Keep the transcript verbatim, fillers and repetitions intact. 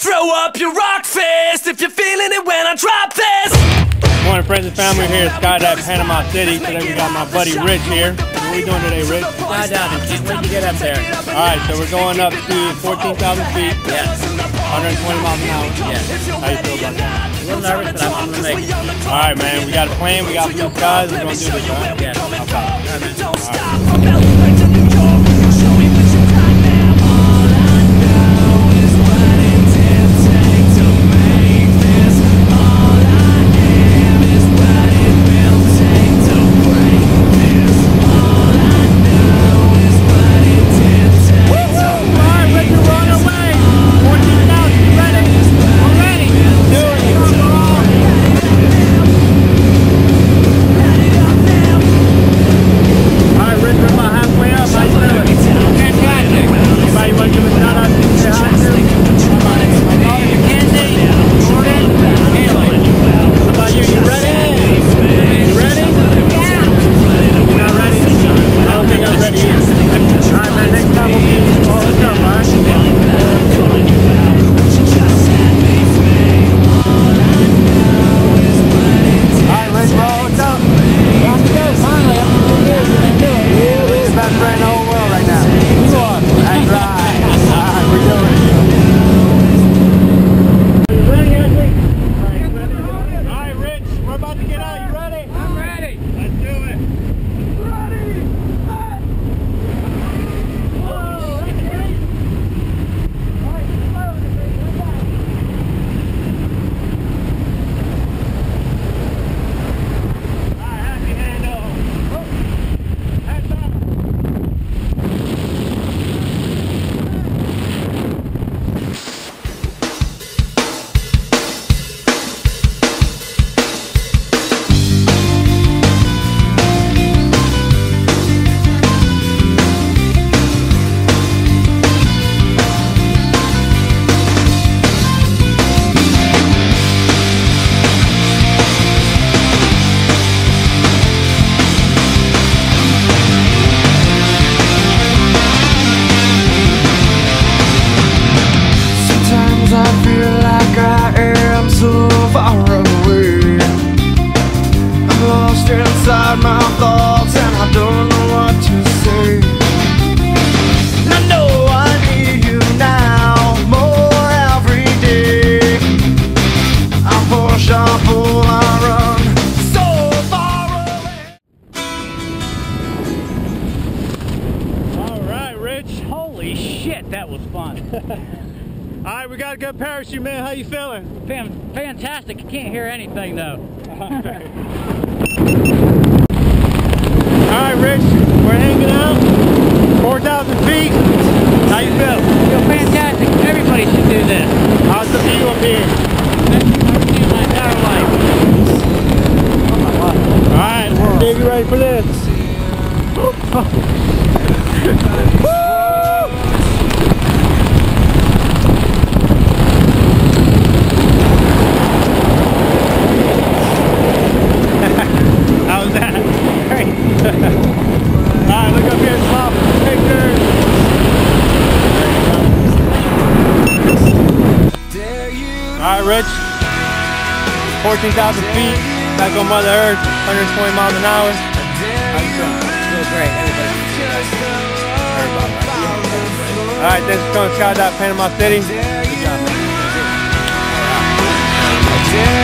Throw up your rock fist if you're feeling it when I drop this. Morning, friends and family. Here at Skydive Panama City. Today we got my buddy Rich here. What are we doing today, Rich? Skydiving. Can't wait to get up there. All right, so we're going up to fourteen thousand feet. Yes. one hundred twenty miles an hour. Yes. How you feel about that? A little nervous, but I'm, I'm gonna make it. All right, man. We got a plan. We got blue skies. We're gonna do this, right? Yes. Inside my thoughts and I don't know what to say. I know I need you now more every day. I push, I pull, I run so far away. All right, Rich. Holy shit, that was fun. All right, we got a good parachute, man. How you feeling? Fan fantastic. You can't hear anything though. All right, Rich, we're hanging out, four thousand feet. How you feel? Feel fantastic. Everybody should do this. How's the view up here? Best thing I've seen in my entire life. All right, Dave, you ready for this? How's that? Great. Alright, look up here, stop. Pictures. Alright, Rich. fourteen thousand feet. Back on Mother Earth. one hundred twenty miles an hour. How you feeling? Feel great. Everybody. Everybody, right? Alright, thanks for coming to Skydive Panama City. Good job, man.